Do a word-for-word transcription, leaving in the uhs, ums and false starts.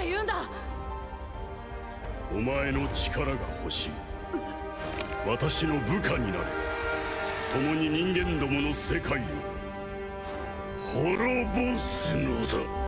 て言うんだ。 お前の力が欲しい。私の部下になれ。共に人間どもの世界を滅ぼすのだ。